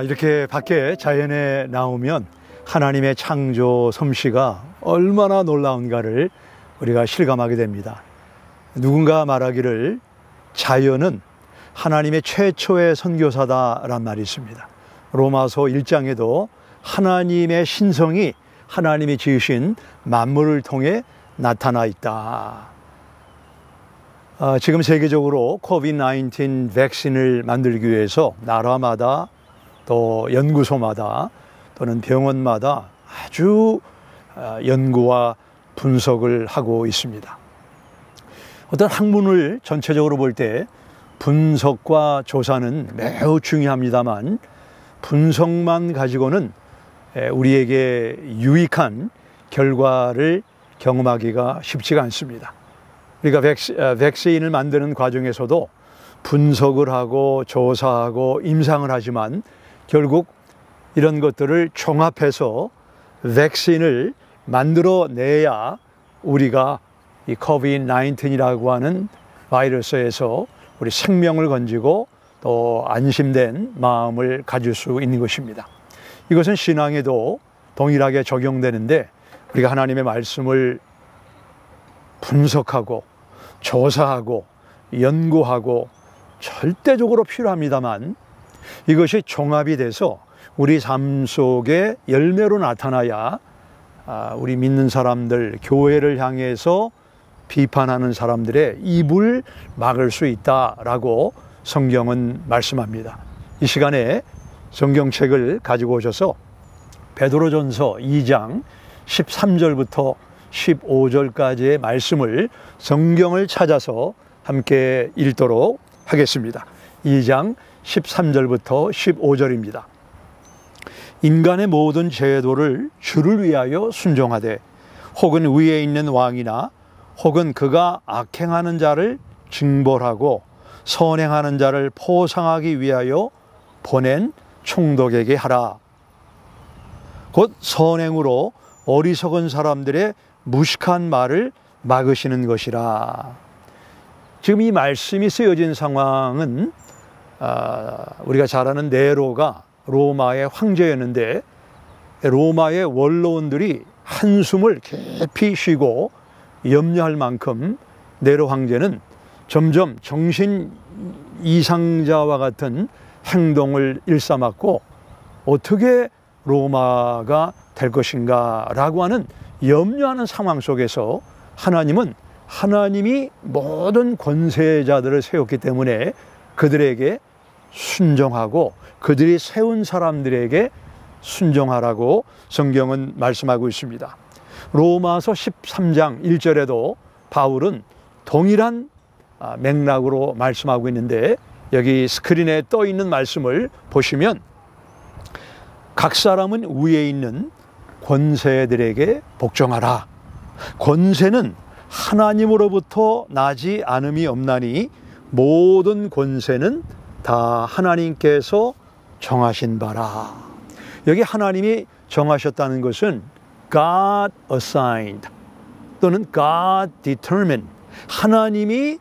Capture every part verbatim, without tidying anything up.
이렇게 밖에 자연에 나오면 하나님의 창조 솜씨가 얼마나 놀라운가를 우리가 실감하게 됩니다. 누군가 말하기를 자연은 하나님의 최초의 선교사다란 말이 있습니다. 로마서 일 장에도 하나님의 신성이 하나님이 지으신 만물을 통해 나타나 있다. 아, 지금 세계적으로 코비드 나인틴 백신을 만들기 위해서 나라마다 또 연구소마다 또는 병원마다 아주 연구와 분석을 하고 있습니다. 어떤 학문을 전체적으로 볼 때 분석과 조사는 매우 중요합니다만 분석만 가지고는 우리에게 유익한 결과를 경험하기가 쉽지가 않습니다. 우리가 백시, 백신을 만드는 과정에서도 분석을 하고 조사하고 임상을 하지만 결국 이런 것들을 종합해서 백신을 만들어내야 우리가 이 코비드 나인틴이라고 하는 바이러스에서 우리 생명을 건지고 또 안심된 마음을 가질 수 있는 것입니다. 이것은 신앙에도 동일하게 적용되는데 우리가 하나님의 말씀을 분석하고 조사하고 연구하고 절대적으로 필요합니다만 이것이 종합이 돼서 우리 삶 속에 열매로 나타나야 우리 믿는 사람들, 교회를 향해서 비판하는 사람들의 입을 막을 수 있다라고 성경은 말씀합니다. 이 시간에 성경책을 가지고 오셔서 베드로전서 이 장 십삼 절부터 십오 절까지의 말씀을 성경을 찾아서 함께 읽도록 하겠습니다. 이 장 십삼 절부터 십오 절입니다. 인간의 모든 제도를 주를 위하여 순종하되 혹은 위에 있는 왕이나 혹은 그가 악행하는 자를 징벌하고 선행하는 자를 포상하기 위하여 보낸 총독에게 하라. 곧 선행으로 어리석은 사람들의 무식한 말을 막으시는 것이라. 지금 이 말씀이 쓰여진 상황은 우리가 잘 아는 네로가 로마의 황제였는데 로마의 원로원들이 한숨을 깊이 쉬고 염려할 만큼 네로 황제는 점점 정신 이상자와 같은 행동을 일삼았고 어떻게 로마가 될 것인가 라고 하는 염려하는 상황 속에서 하나님은 하나님이 모든 권세자들을 세웠기 때문에 그들에게 순종하고 그들이 세운 사람들에게 순종하라고 성경은 말씀하고 있습니다. 로마서 십삼 장 일 절에도 바울은 동일한 맥락으로 말씀하고 있는데 여기 스크린에 떠 있는 말씀을 보시면 각 사람은 위에 있는 권세들에게 복종하라. 권세는 하나님으로부터 나지 않음이 없나니 모든 권세는 다 하나님께서 정하신 바라. 여기 하나님이 정하셨다는 것은 God assigned 또는 God determined. 하나님이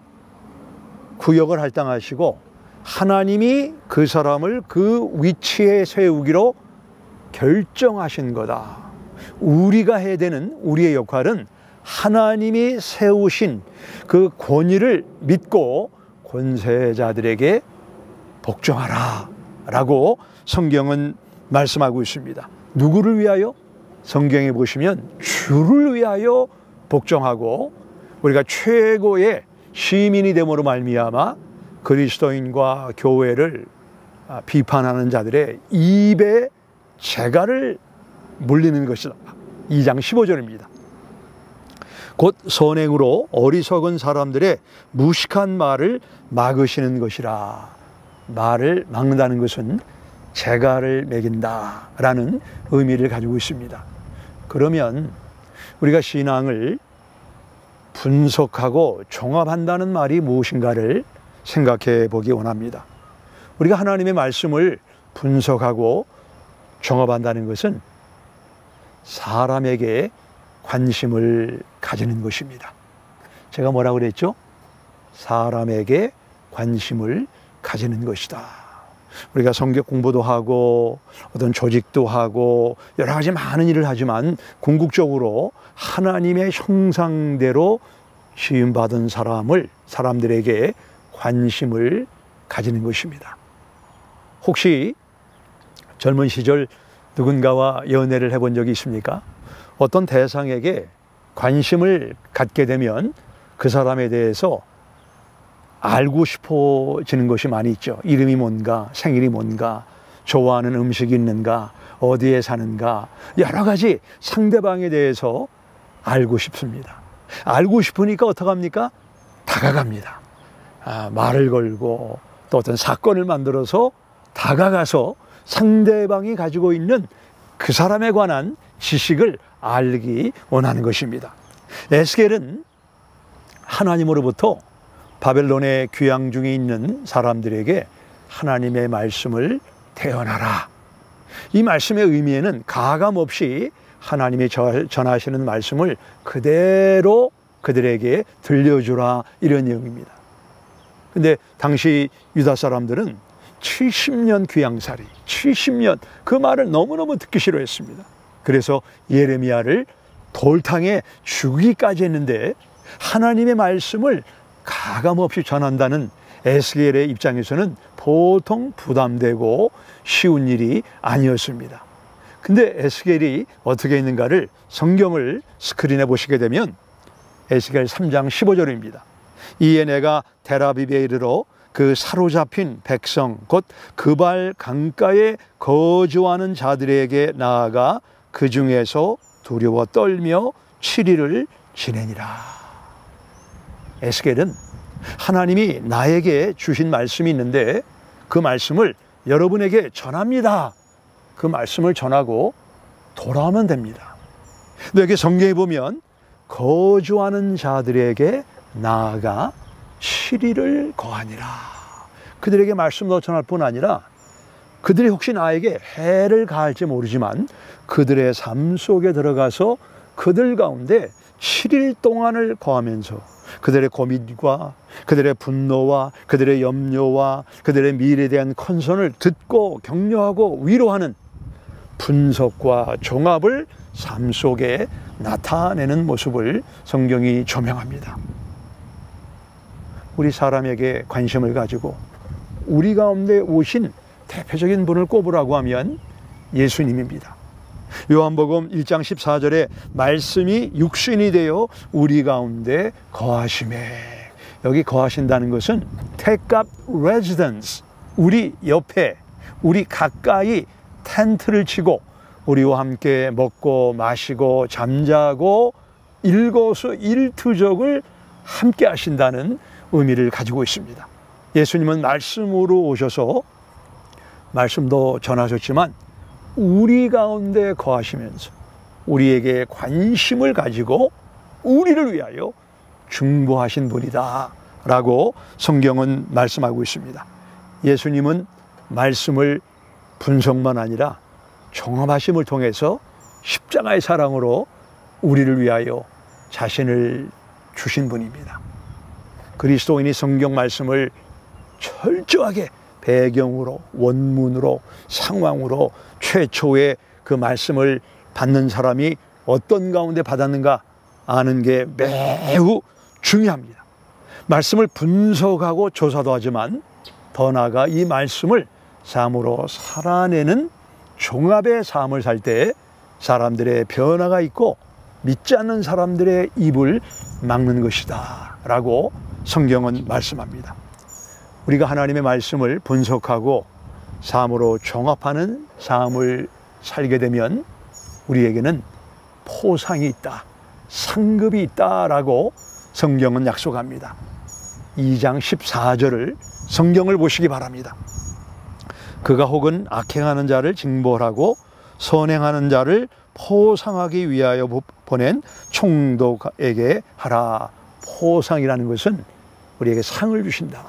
구역을 할당하시고 하나님이 그 사람을 그 위치에 세우기로 결정하신 거다. 우리가 해야 되는 우리의 역할은 하나님이 세우신 그 권위를 믿고 권세자들에게 복종하라 라고 성경은 말씀하고 있습니다. 누구를 위하여? 성경에 보시면 주를 위하여 복종하고 우리가 최고의 시민이 됨으로 말미암아 그리스도인과 교회를 비판하는 자들의 입에 재갈을 물리는 것이다. 이 장 십오 절입니다. 곧 선행으로 어리석은 사람들의 무식한 말을 막으시는 것이라. 말을 막는다는 것은 재갈을 매긴다라는 의미를 가지고 있습니다. 그러면 우리가 신앙을 분석하고 종합한다는 말이 무엇인가를 생각해 보기 원합니다. 우리가 하나님의 말씀을 분석하고 종합한다는 것은 사람에게 관심을 가지는 것입니다. 제가 뭐라고 그랬죠? 사람에게 관심을 가지는 것이다. 우리가 성경 공부도 하고 어떤 조직도 하고 여러 가지 많은 일을 하지만 궁극적으로 하나님의 형상대로 시음받은 사람을 사람들에게 관심을 가지는 것입니다. 혹시 젊은 시절 누군가와 연애를 해본 적이 있습니까? 어떤 대상에게 관심을 갖게 되면 그 사람에 대해서 알고 싶어지는 것이 많이 있죠. 이름이 뭔가, 생일이 뭔가, 좋아하는 음식이 있는가, 어디에 사는가, 여러 가지 상대방에 대해서 알고 싶습니다. 알고 싶으니까 어떡합니까? 다가갑니다. 아, 말을 걸고 또 어떤 사건을 만들어서 다가가서 상대방이 가지고 있는 그 사람에 관한 지식을 알기 원하는 것입니다. 에스겔은 하나님으로부터 바벨론에 귀양 중에 있는 사람들에게 하나님의 말씀을 태어나라. 이 말씀의 의미에는 가감없이 하나님이 전하시는 말씀을 그대로 그들에게 들려주라, 이런 내용입니다. 근데 당시 유다 사람들은 칠십 년 귀양살이, 칠십 년, 그 말을 너무너무 듣기 싫어했습니다. 그래서 예레미야를 돌탕에 죽이기까지 했는데 하나님의 말씀을 가감없이 전한다는 에스겔의 입장에서는 보통 부담되고 쉬운 일이 아니었습니다. 근데 에스겔이 어떻게 있는가를 성경을 스크린에 보시게 되면 에스겔 삼 장 십오 절입니다. 이에 내가 테라비브에 이르러 그 사로잡힌 백성 곧 그발 강가에 거주하는 자들에게 나아가 그 중에서 두려워 떨며 칠 일을 지내니라. 에스겔은 하나님이 나에게 주신 말씀이 있는데 그 말씀을 여러분에게 전합니다. 그 말씀을 전하고 돌아오면 됩니다. 근데 여기 성경에 보면 거주하는 자들에게 나아가 칠 일을 거하니라. 그들에게 말씀도 전할 뿐 아니라 그들이 혹시 나에게 해를 가할지 모르지만 그들의 삶 속에 들어가서 그들 가운데 칠 일 동안을 거하면서 그들의 고민과 그들의 분노와 그들의 염려와 그들의 미래에 대한 컨선을 듣고 격려하고 위로하는 분석과 종합을 삶 속에 나타내는 모습을 성경이 조명합니다. 우리 사람에게 관심을 가지고 우리 가운데 오신 대표적인 분을 꼽으라고 하면 예수님입니다. 요한복음 일 장 십사 절에 말씀이 육신이 되어 우리 가운데 거하심에, 여기 거하신다는 것은 take up residence, 우리 옆에, 우리 가까이 텐트를 치고 우리와 함께 먹고 마시고 잠자고 일거수일투족을 함께 하신다는 의미를 가지고 있습니다. 예수님은 말씀으로 오셔서 말씀도 전하셨지만 우리 가운데 거하시면서 우리에게 관심을 가지고 우리를 위하여 중보하신 분이다 라고 성경은 말씀하고 있습니다. 예수님은 말씀을 분석만 아니라 종합하심을 통해서 십자가의 사랑으로 우리를 위하여 자신을 주신 분입니다. 그리스도인이 성경 말씀을 철저하게 배경으로, 원문으로, 상황으로 최초의 그 말씀을 받는 사람이 어떤 가운데 받았는가 아는 게 매우 중요합니다. 말씀을 분석하고 조사도 하지만 더 나아가 이 말씀을 삶으로 살아내는 종합의 삶을 살 때 사람들의 변화가 있고 믿지 않는 사람들의 입을 막는 것이다 라고 성경은 말씀합니다. 우리가 하나님의 말씀을 분석하고 삶으로 종합하는 삶을 살게 되면 우리에게는 포상이 있다, 상급이 있다라고 성경은 약속합니다. 이 장 십사 절을 성경을 보시기 바랍니다. 그가 혹은 악행하는 자를 징벌하고 선행하는 자를 포상하기 위하여 보낸 총독에게 하라. 포상이라는 것은 우리에게 상을 주신다.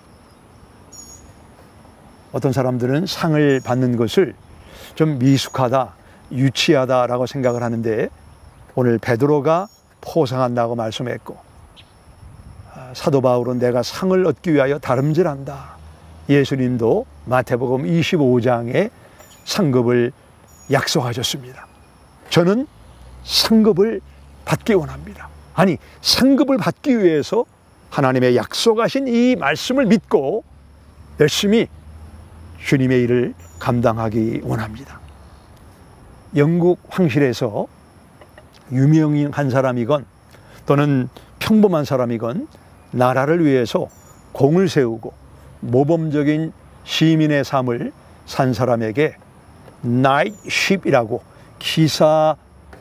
어떤 사람들은 상을 받는 것을 좀 미숙하다, 유치하다라고 생각을 하는데 오늘 베드로가 포상한다고 말씀했고 사도 바울은 내가 상을 얻기 위하여 다름질한다. 예수님도 마태복음 이십오 장에 상급을 약속하셨습니다. 저는 상급을 받기 원합니다. 아니, 상급을 받기 위해서 하나님의 약속하신 이 말씀을 믿고 열심히 주님의 일을 감당하기 원합니다. 영국 황실에서 유명한 사람이건 또는 평범한 사람이건 나라를 위해서 공을 세우고 모범적인 시민의 삶을 산 사람에게 나이트쉽이라고 기사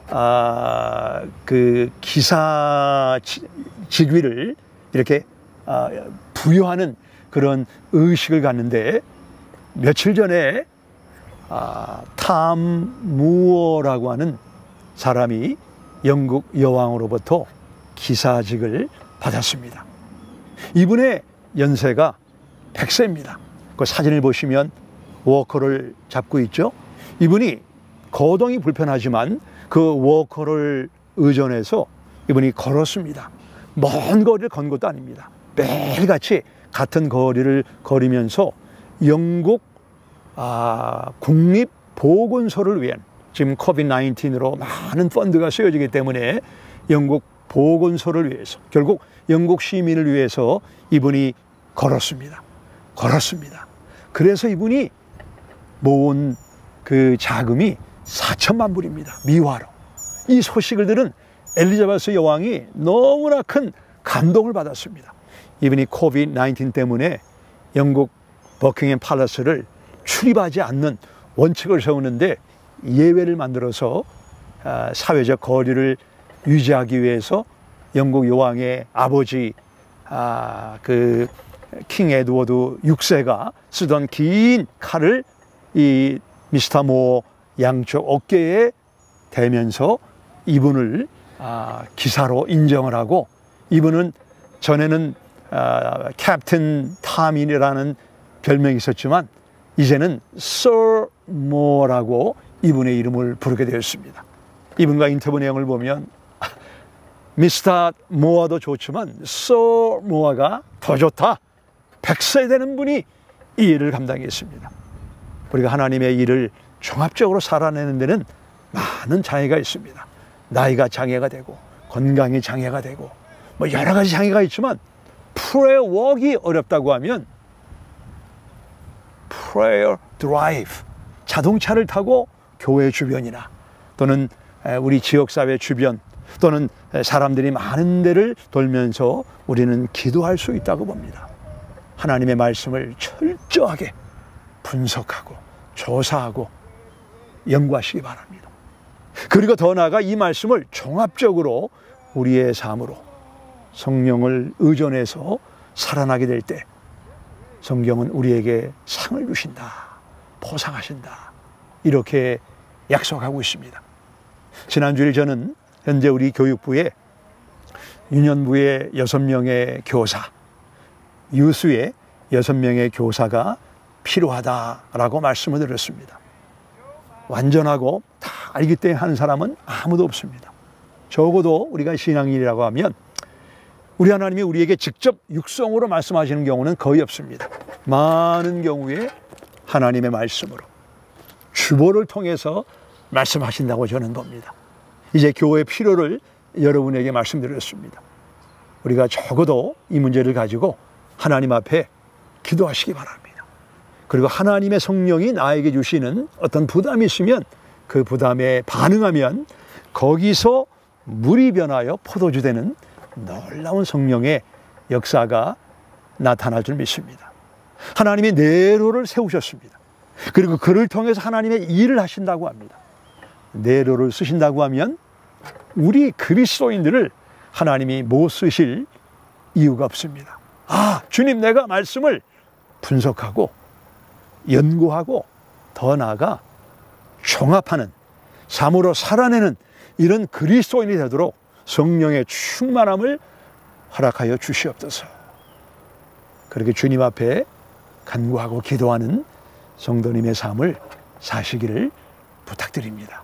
아, 그 기사 직위를 이렇게 아, 부여하는 그런 의식을 갖는데 며칠 전에 아, 탐 무어라고 하는 사람이 영국 여왕으로부터 기사직을 받았습니다. 이분의 연세가 백 세입니다. 그 사진을 보시면 워커를 잡고 있죠. 이분이 거동이 불편하지만 그 워커를 의존해서 이분이 걸었습니다. 먼 거리를 건 것도 아닙니다. 매일같이 같은 거리를 걸으면서 영국 아, 국립보건소를 위한, 지금 코비드 나인틴으로 많은 펀드가 쓰여지기 때문에 영국 보건소를 위해서, 결국 영국 시민을 위해서 이분이 걸었습니다. 걸었습니다. 그래서 이분이 모은 그 자금이 사천만 불입니다. 미화로. 이 소식을 들은 엘리자베스 여왕이 너무나 큰 감동을 받았습니다. 이분이 코비드 나인틴 때문에 영국 버킹엄 팔러스를 출입하지 않는 원칙을 세우는데 예외를 만들어서 사회적 거리를 유지하기 위해서 영국 여왕의 아버지 그 킹 에드워드 육 세가 쓰던 긴 칼을 이 미스터 모 양쪽 어깨에 대면서 이분을 기사로 인정을 하고, 이분은 전에는 캡틴 탐이라는 별명이 있었지만 이제는 Sir Moore라고 이분의 이름을 부르게 되었습니다. 이분과 인터뷰 내용을 보면 미스터 모어도 좋지만 Sir Moore가 더 좋다. 백 세 되는 분이 이 일을 감당했습니다. 우리가 하나님의 일을 종합적으로 살아내는 데는 많은 장애가 있습니다. 나이가 장애가 되고 건강이 장애가 되고 뭐 여러 가지 장애가 있지만 prayer walk이 어렵다고 하면 prayer drive, 자동차를 타고 교회 주변이나 또는 우리 지역사회 주변 또는 사람들이 많은 데를 돌면서 우리는 기도할 수 있다고 봅니다. 하나님의 말씀을 철저하게 분석하고 조사하고 연구하시기 바랍니다. 그리고 더 나아가 이 말씀을 종합적으로 우리의 삶으로 성령을 의존해서 살아나게 될 때 성경은 우리에게 상을 주신다, 보상하신다, 이렇게 약속하고 있습니다. 지난주에 저는 현재 우리 교육부에 유년부의 여섯 명의 교사, 유수의 여섯 명의 교사가 필요하다라고 말씀을 드렸습니다. 완전하고 다 알기 때문에 하는 사람은 아무도 없습니다. 적어도 우리가 신앙인이라고 하면 우리 하나님이 우리에게 직접 육성으로 말씀하시는 경우는 거의 없습니다. 많은 경우에 하나님의 말씀으로 주보를 통해서 말씀하신다고 저는 봅니다. 이제 교회의 필요를 여러분에게 말씀드렸습니다. 우리가 적어도 이 문제를 가지고 하나님 앞에 기도하시기 바랍니다. 그리고 하나님의 성령이 나에게 주시는 어떤 부담이 있으면 그 부담에 반응하면 거기서 물이 변하여 포도주 되는 놀라운 성령의 역사가 나타날 줄 믿습니다. 하나님이 네로를 세우셨습니다. 그리고 그를 통해서 하나님의 일을 하신다고 합니다. 네로를 쓰신다고 하면 우리 그리스도인들을 하나님이 못 쓰실 이유가 없습니다. 아, 주님, 내가 말씀을 분석하고 연구하고 더 나아가 종합하는, 삶으로 살아내는 이런 그리스도인이 되도록 성령의 충만함을 허락하여 주시옵소서. 그렇게 주님 앞에 간구하고 기도하는 성도님의 삶을 사시기를 부탁드립니다.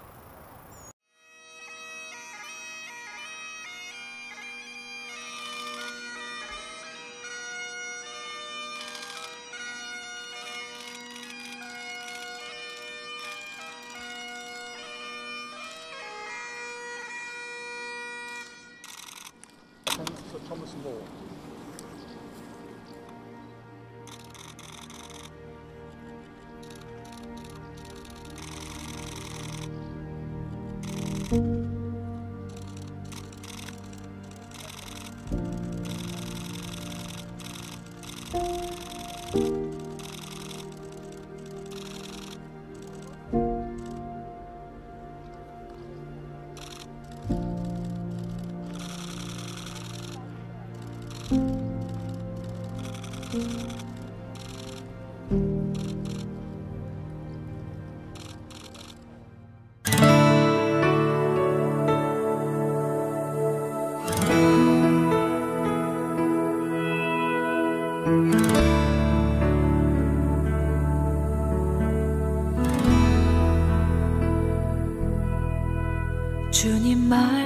주님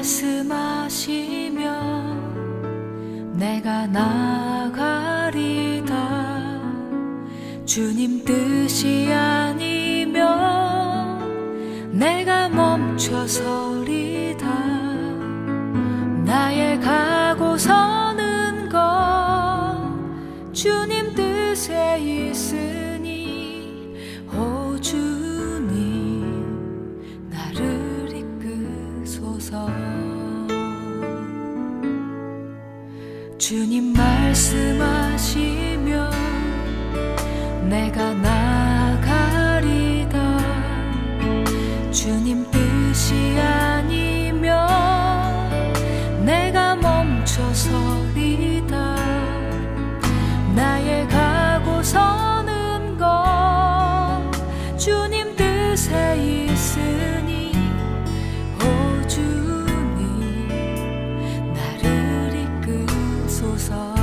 말씀하시면 내가 나가리다. 주님 뜻이 아니면 내가 멈춰서리다. 나의 가고 서는 것 주님 뜻에 있으니 오 주님 나를 이끄소서. 주님 말씀하시면 내가 나가리다. 주님 뜻이 아니면 내가 멈춰서리다. 나의 가고 서는 것 주님 뜻에 있으니 오 주님 나를 이끄소서.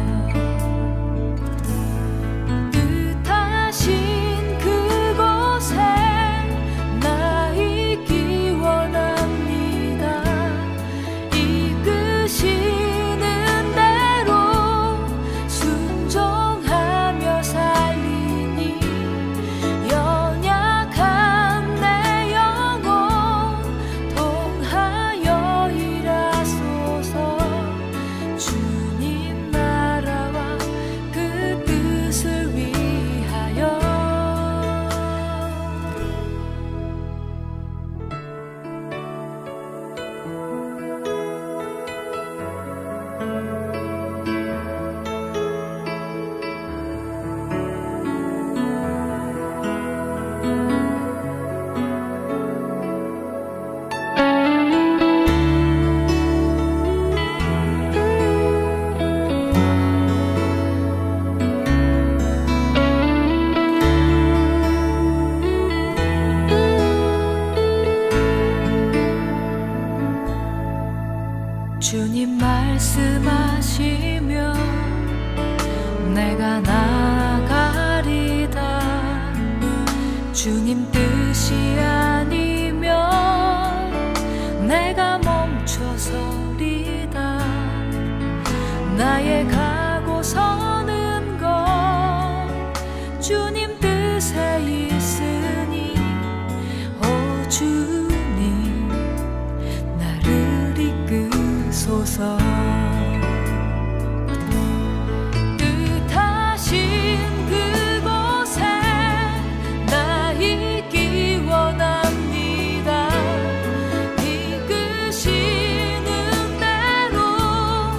뜻하신 그곳에 나 있기 원합니다. 이끄시는 대로 순종하며 살리니 연약한 내 영혼 통하여 일하소서. 주님 나라와 그 뜻을 위하여. 주님 말씀하시면 내가 나가리다. 주님 뜻이 아니면 내가 멈춰서리다. 나의 가고 서는 것 주님 뜻에 있으니 오 주님 나를 이끄소서. 뜻하신 그곳에 나 있기 원합니다. 이끄시는 대로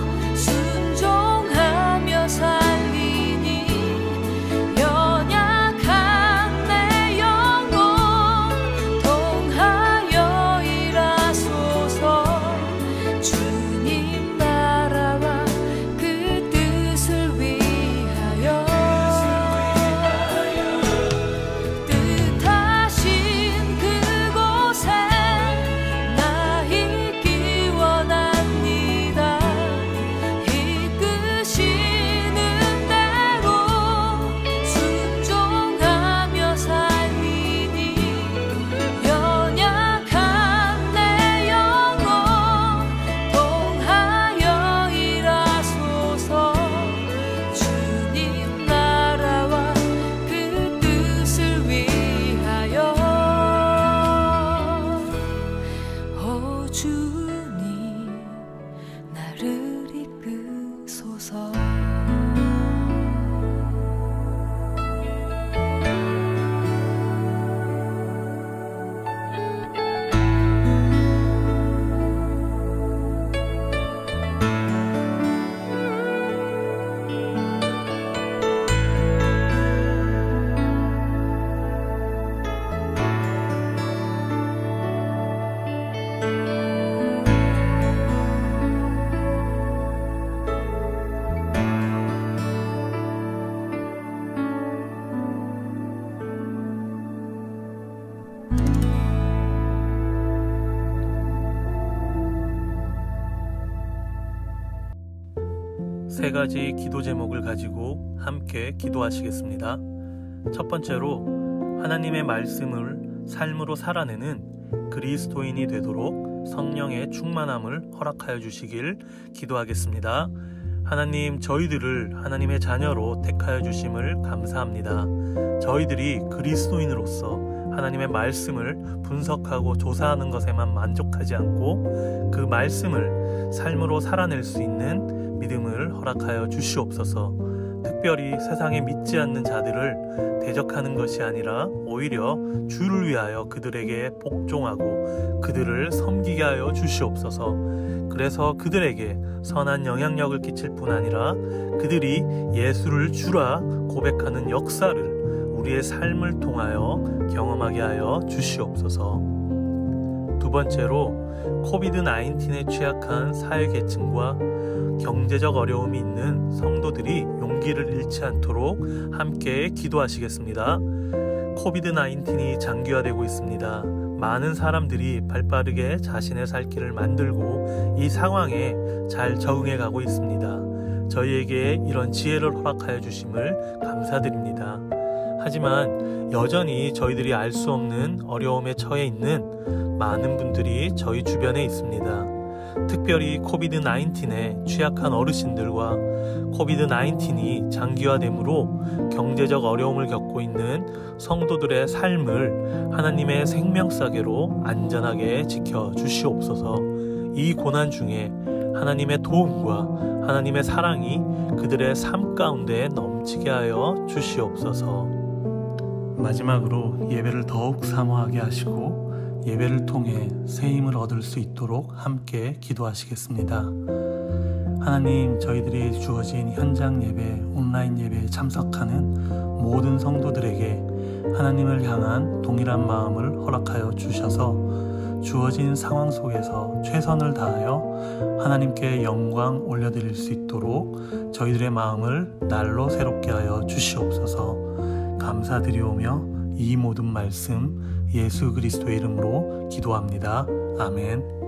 순종하며 살리니 연약한 내 영혼 통하여 일하소서. 주님 나라와 세 가지 기도 제목을 가지고 함께 기도하시겠습니다. 첫 번째로 하나님의 말씀을 삶으로 살아내는 그리스도인이 되도록 성령의 충만함을 허락하여 주시길 기도하겠습니다. 하나님, 저희들을 하나님의 자녀로 택하여 주심을 감사합니다. 저희들이 그리스도인으로서 하나님의 말씀을 분석하고 조사하는 것에만 만족하지 않고 그 말씀을 삶으로 살아낼 수 있는 믿음을 허락하여 주시옵소서. 특별히 세상에 믿지 않는 자들을 대적하는 것이 아니라 오히려 주를 위하여 그들에게 복종하고 그들을 섬기게 하여 주시옵소서. 그래서 그들에게 선한 영향력을 끼칠 뿐 아니라 그들이 예수를 주라 고백하는 역사를 우리의 삶을 통하여 경험하게 하여 주시옵소서. 두 번째로 코비드 나인틴에 취약한 사회계층과 경제적 어려움이 있는 성도들이 용기를 잃지 않도록 함께 기도하시겠습니다. 코비드 나인틴이 장기화되고 있습니다. 많은 사람들이 발빠르게 자신의 살 길을 만들고 이 상황에 잘 적응해 가고 있습니다. 저희에게 이런 지혜를 허락하여 주심을 감사드립니다. 하지만 여전히 저희들이 알 수 없는 어려움에 처해 있는 많은 분들이 저희 주변에 있습니다. 특별히 코비드 나인틴에 취약한 어르신들과 코비드 나인틴이 장기화됨으로 경제적 어려움을 겪고 있는 성도들의 삶을 하나님의 생명사계로 안전하게 지켜주시옵소서. 이 고난 중에 하나님의 도움과 하나님의 사랑이 그들의 삶 가운데 넘치게 하여 주시옵소서. 마지막으로 예배를 더욱 사모하게 하시고 예배를 통해 새 힘을 얻을 수 있도록 함께 기도하시겠습니다. 하나님, 저희들이 주어진 현장 예배, 온라인 예배에 참석하는 모든 성도들에게 하나님을 향한 동일한 마음을 허락하여 주셔서 주어진 상황 속에서 최선을 다하여 하나님께 영광 올려드릴 수 있도록 저희들의 마음을 날로 새롭게 하여 주시옵소서. 감사드리오며 이 모든 말씀 예수 그리스도의 이름으로 기도합니다. 아멘.